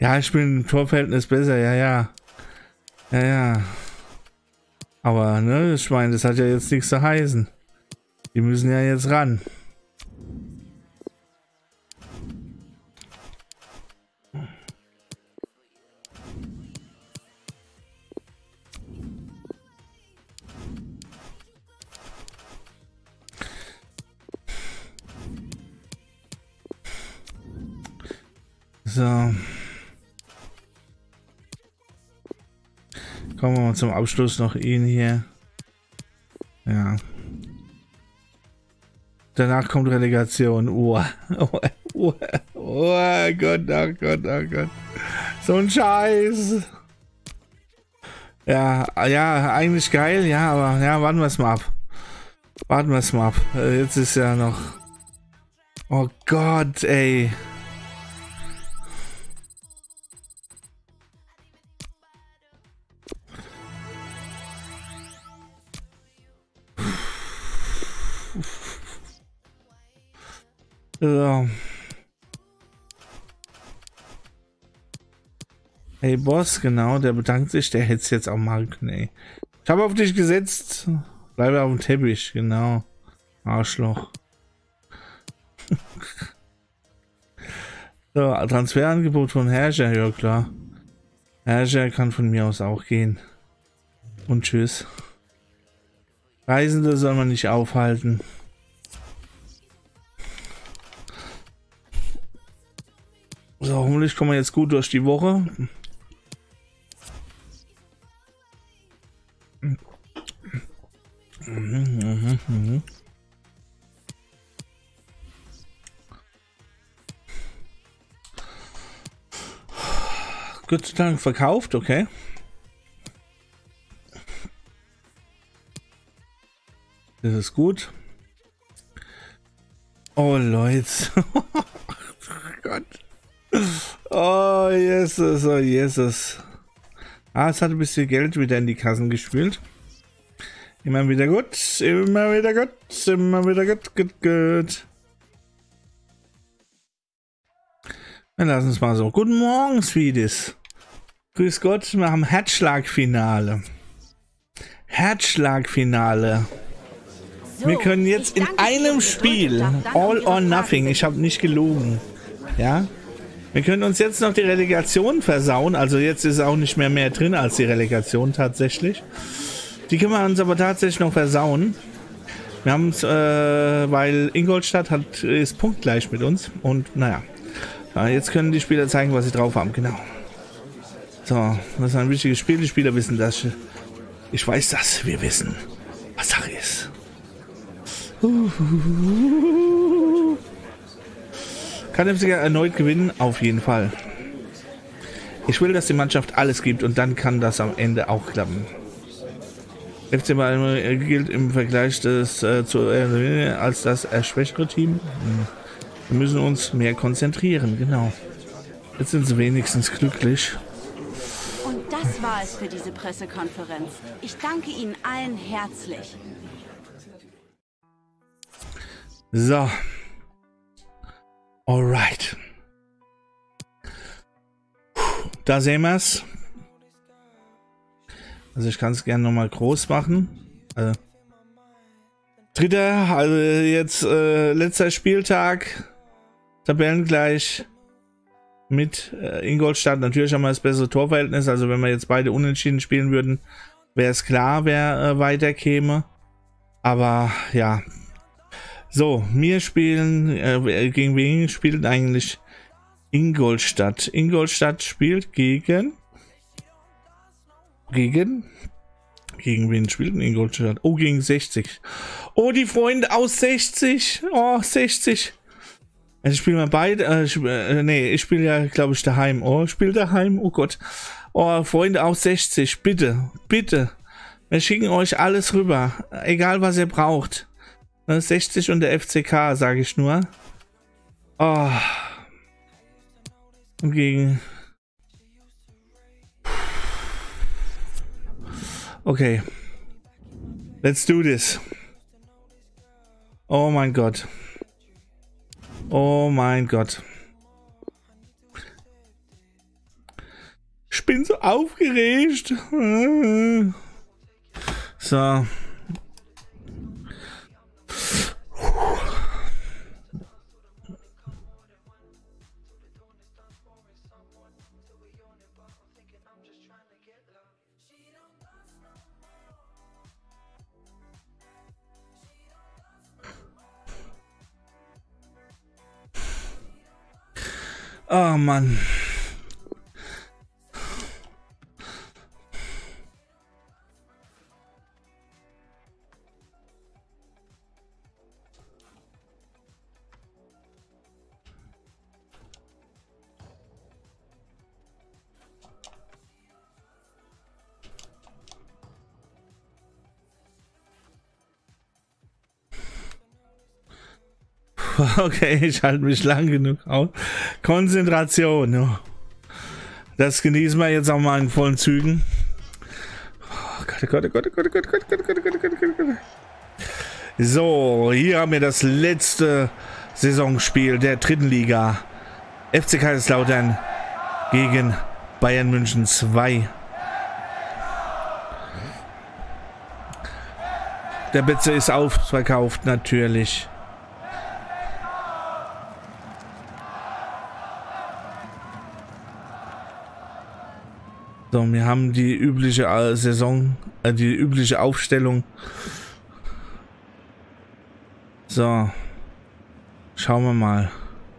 Ja, ich bin im Torverhältnis besser, ja, ja. Ja, ja. Aber, ne, ich meine, das hat ja jetzt nichts zu heißen. Die müssen ja jetzt ran. So. Kommen wir mal zum Abschluss noch ihn hier. Ja. Danach kommt Relegation. Oh, oh, oh, oh Gott, oh Gott, oh Gott. So ein Scheiß. Ja, ja, eigentlich geil, ja, aber ja, warten wir es mal ab. Warten wir es mal ab. Jetzt ist ja noch... Oh Gott, ey. So. Hey Boss, genau, der bedankt sich, der hätte es jetzt auch machen können, ey. Ich habe auf dich gesetzt. Bleibe auf dem Teppich, genau. Arschloch. So, Transferangebot von Herrscher, ja klar. Herrscher kann von mir aus auch gehen. Und tschüss. Reisende soll man nicht aufhalten. So, hoffentlich kommen wir jetzt gut durch die Woche. Gott sei Dank verkauft, okay. Das ist gut. Oh Leute. Oh Gott. Oh Jesus, oh Jesus. Ah, es hat ein bisschen Geld wieder in die Kassen gespielt. Immer wieder gut, immer wieder gut, immer wieder gut, gut, gut. Dann lass uns mal so. Guten Morgen, Sweeties. Grüß Gott, wir haben Herzschlagfinale. Herzschlagfinale. So, wir können jetzt in einem Spiel, all or nothing, ich habe nicht gelogen, ja, wir können uns jetzt noch die Relegation versauen, also jetzt ist auch nicht mehr drin als die Relegation tatsächlich. Die können wir uns aber tatsächlich noch versauen. Wir haben es, weil Ingolstadt ist punktgleich mit uns und naja, jetzt können die Spieler zeigen, was sie drauf haben, genau. So, das ist ein wichtiges Spiel, die Spieler wissen das. Ich weiß das, wir wissen, was Sache ist. Kann FC erneut gewinnen? Auf jeden Fall. Ich will, dass die Mannschaft alles gibt und dann kann das am Ende auch klappen. FC Malmö gilt im Vergleich als das schwächere Team. Wir müssen uns mehr konzentrieren, genau. Jetzt sind sie wenigstens glücklich. Und das war es für diese Pressekonferenz. Ich danke Ihnen allen herzlich. So. Alright. Da sehen wir es. Also ich kann es gerne nochmal groß machen. Dritter, also jetzt letzter Spieltag. Tabellengleich mit Ingolstadt. Natürlich haben wir das bessere Torverhältnis. Also wenn wir jetzt beide unentschieden spielen würden, wäre es klar, wer weiterkäme. Aber ja. So, wir spielen, gegen wen spielt eigentlich Ingolstadt? Ingolstadt spielt gegen wen spielt denn Ingolstadt? Oh, gegen 60. Oh, die Freunde aus 60. Oh, 60. Also ich spiele mal beide, nee, ich spiele ja, glaube ich, daheim. Oh, ich spiele daheim, oh Gott. Oh, Freunde aus 60, bitte, bitte. Wir schicken euch alles rüber, egal was ihr braucht. 60 und der FCK, sage ich nur. Oh. Und gegen... Okay. Let's do this. Oh mein Gott. Oh mein Gott. Ich bin so aufgeregt. So. Oh Mann. Okay, ich halte mich lang genug aus. Konzentration. Das genießen wir jetzt auch mal in vollen Zügen. Oh Gott. So, hier haben wir das letzte Saisonspiel der dritten Liga. FC Kaiserslautern gegen Bayern München 2. Der Betze ist ausverkauft, natürlich. So, wir haben die übliche die übliche Aufstellung. So, schauen wir mal.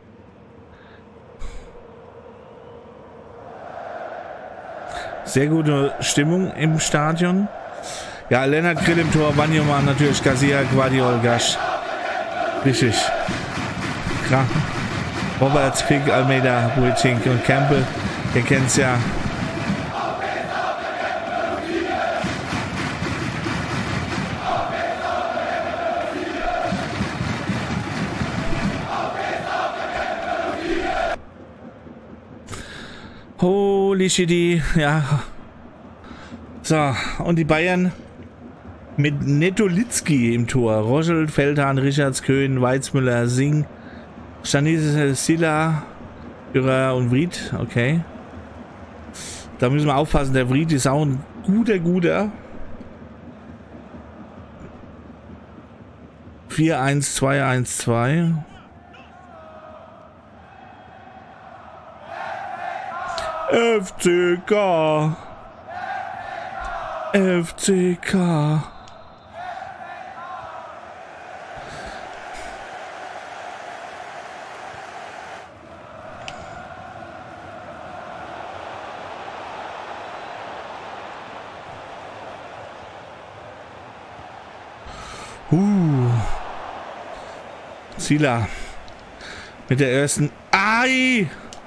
Sehr gute Stimmung im Stadion. Ja, Lennart Grill im Tor, Wanyama natürlich, Garcia, Guardiol, Gasch. Richtig. Klar. Roberts, Pick, Almeida, Buitink und Campbell. Ihr kennt's ja. Holy shit, ja. So, und die Bayern mit Netolitzki im Tor. Roschel, Feldhahn, Richards, Köhn, Weizmüller, Singh, Stanislas, Silla, Ürer und Vried. Okay. Da müssen wir aufpassen, der Vried ist auch ein guter. 4-1-2-1-2. FCK. Silla mit der ersten. Ai!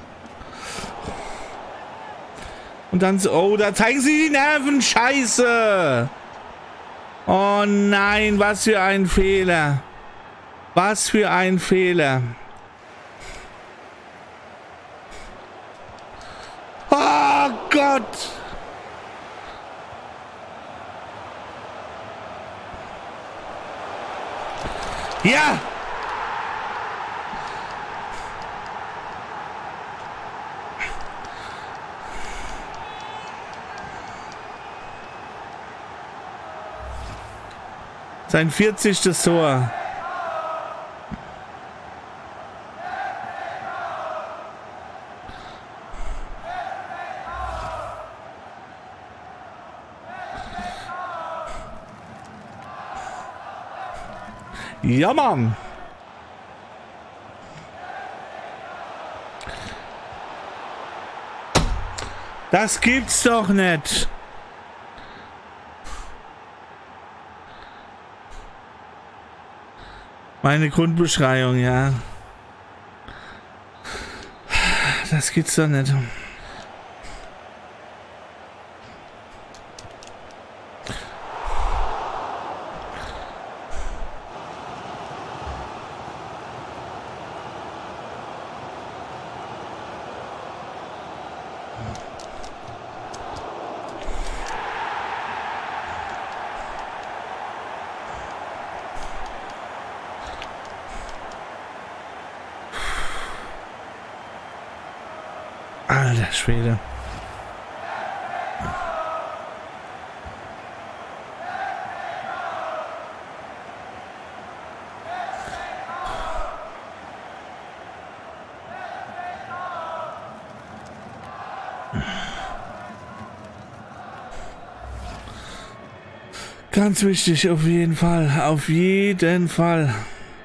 Und dann so, oh, da zeigen sie die Nerven. Scheiße. Oh nein, was für ein Fehler. Was für ein Fehler. Oh Gott. Ja. Sein 40. Tor. Ja, Mann. Das gibt's doch nicht. Meine Grundbeschreibung, ja. Das gibt's doch nicht. Alter Schwede. Ganz wichtig, auf jeden Fall. Auf jeden Fall.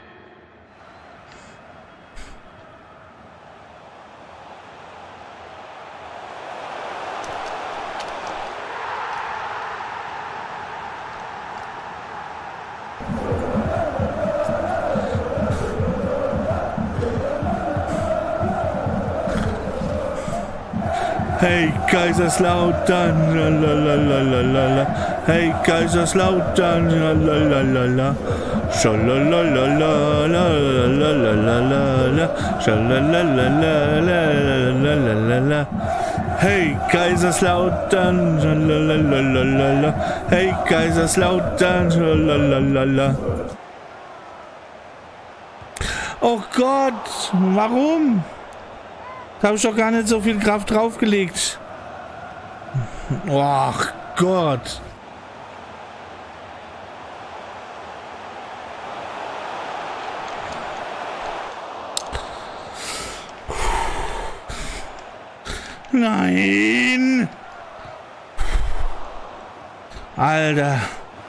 Hey Kaiserslautern, lalalala. Hey Kaiserslautern, lalalala. Schalalalalalalalala. Schalalalalalalalala. Hey Kaiserslautern, lalalala. Hey Kaiserslautern, lalalala. Oh Gott, warum? Da habe ich doch gar nicht so viel Kraft draufgelegt. Ach Gott. Nein. Alter.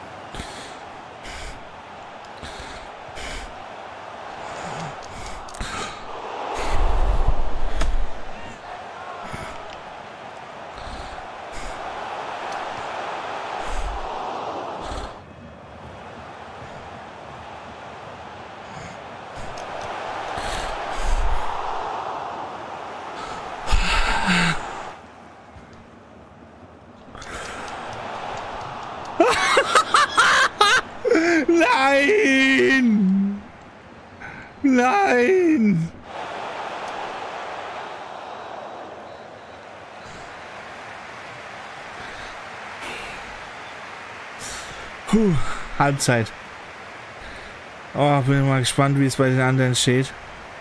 Nein! Nein! Puh, Halbzeit. Oh, bin mal gespannt, wie es bei den anderen steht.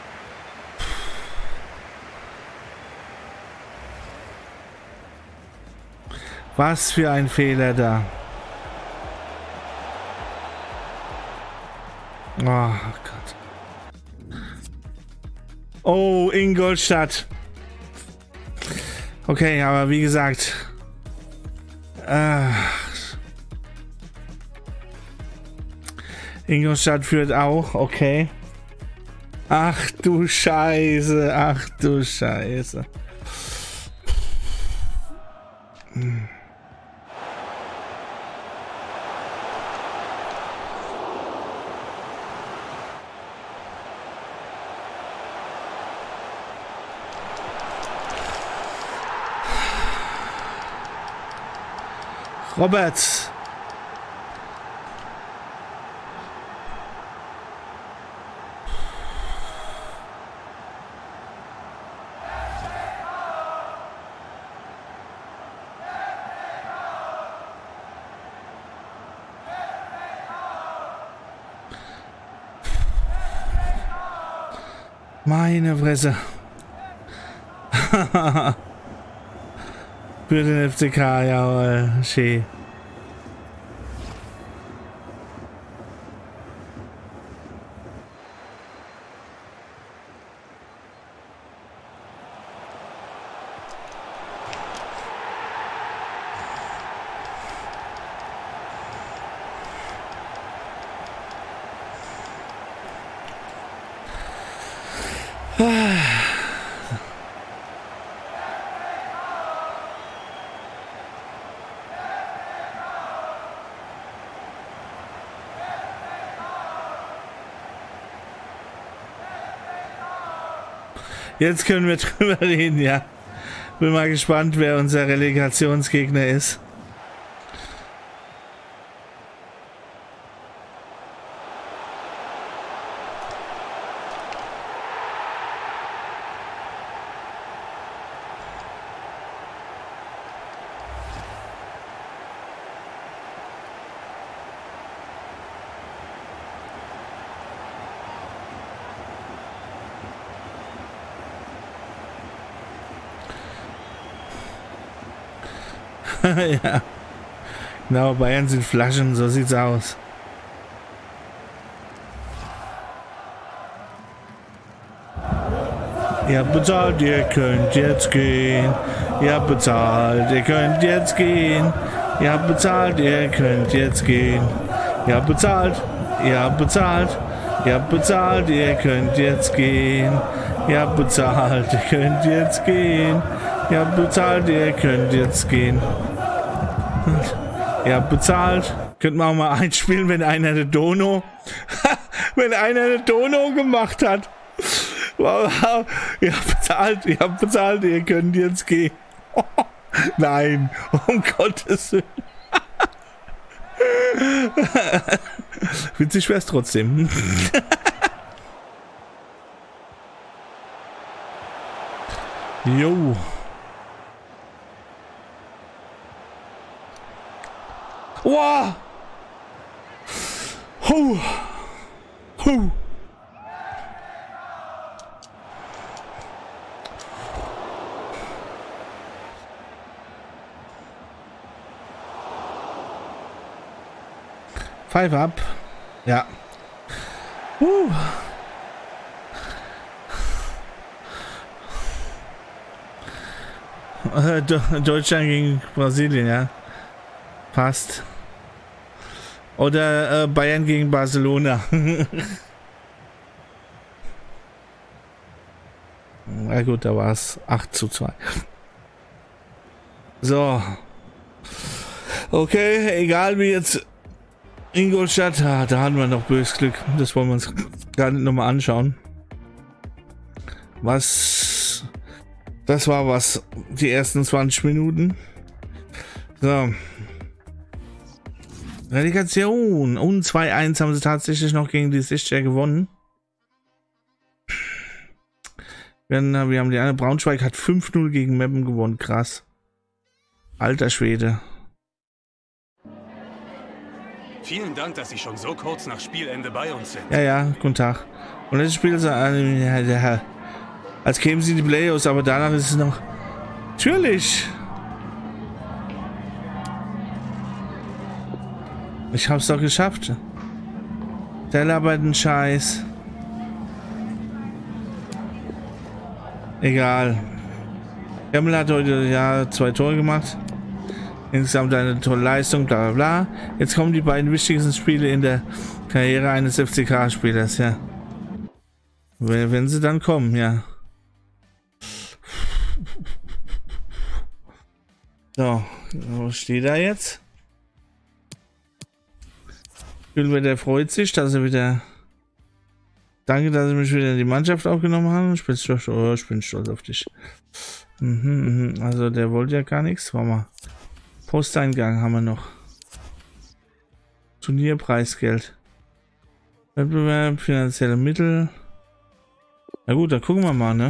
Was für ein Fehler da. Oh Gott. Oh, Ingolstadt. Okay, aber wie gesagt. Ingolstadt führt auch, okay. Ach du Scheiße, ach du Scheiße. Roberts. Meine Fresse. Für den FCK, jawohl, schön. Jetzt können wir drüber reden, ja. Bin mal gespannt, wer unser Relegationsgegner ist. Ja. Genau, Bayern sind Flaschen, so sieht's aus. Ihr habt bezahlt, ihr könnt jetzt gehen. Ihr habt bezahlt, ihr könnt jetzt gehen. Ihr habt bezahlt, ihr könnt jetzt gehen. Ihr habt bezahlt, ihr habt bezahlt. Ihr habt bezahlt, ihr könnt jetzt gehen. Ihr habt bezahlt, ihr könnt jetzt gehen. Ihr habt bezahlt, ihr könnt jetzt gehen. Ihr habt bezahlt. Könnten wir auch mal einspielen, wenn einer eine Dono gemacht hat. Wow. Ihr habt bezahlt, ihr könnt jetzt gehen. Nein, um Gottes Willen. Witzig wär's trotzdem. Jo. Wow. Huh. Huh. Five up. Ja. Deutschland gegen Brasilien, ja. Passt. Oder Bayern gegen Barcelona. Na gut, da war es 8:2. So. Okay, egal wie jetzt Ingolstadt, da hatten wir noch böses Glück. Das wollen wir uns gar nicht nochmal anschauen. Das war was, die ersten 20 Minuten. So. Relegation. Und 2-1 haben sie tatsächlich noch gegen die Sichter gewonnen. Wir haben die eine, Braunschweig hat 5-0 gegen Meppen gewonnen. Krass. Alter Schwede. Vielen Dank, dass Sie schon so kurz nach Spielende bei uns sind. Ja, guten Tag. Und das Spiel ist als kämen sie in die Playoffs, aber danach ist es noch... Natürlich! Ich hab's doch geschafft. Der labert einen Scheiß. Egal. Gemmel hat heute 2 Tore gemacht. Insgesamt eine tolle Leistung, bla bla bla. Jetzt kommen die beiden wichtigsten Spiele in der Karriere eines FCK-Spielers, ja. Wenn sie dann kommen, ja. So, wo steht er jetzt? Der freut sich, dass er wieder... Danke, dass Sie mich wieder in die Mannschaft aufgenommen haben. Ich bin stolz auf dich. Also der wollte ja gar nichts. Warte mal. Posteingang haben wir noch. Turnierpreisgeld. Wettbewerb, finanzielle Mittel. Na gut, dann gucken wir mal, ne?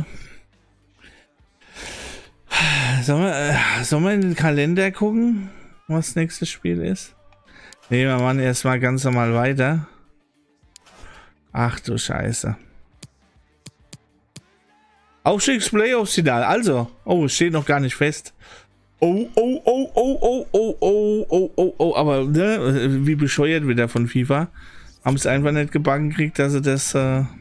Sollen wir in den Kalender gucken, was das nächste Spiel ist? Ne, wir machen erstmal ganz normal weiter. Ach du Scheiße. Aufstiegs-Playoffs-Final. Also, oh, steht noch gar nicht fest. Oh, aber ne, wie bescheuert wieder von FIFA. Haben es einfach nicht gebacken gekriegt, dass sie das